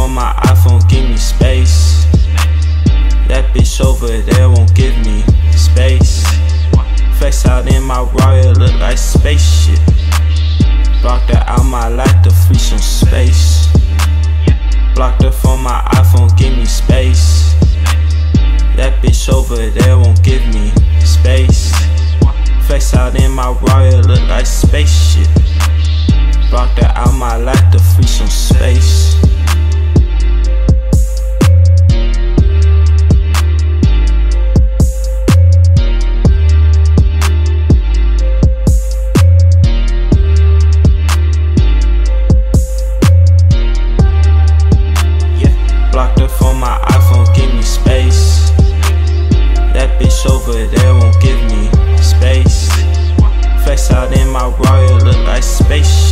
on my iPhone, give me space. That bitch over there won't give me space. Flex out in my Royal, look like spaceship. Blocked her out my life to free some space. Blocked her from my iPhone, give me space. That bitch over there won't give me space. Flex out in my Royal, look like spaceship. Blocked her out my life to free some space. Blocked her from my iPhone, give me space. That bitch over there won't give me space. Flex out in my Royal, look like spaceship.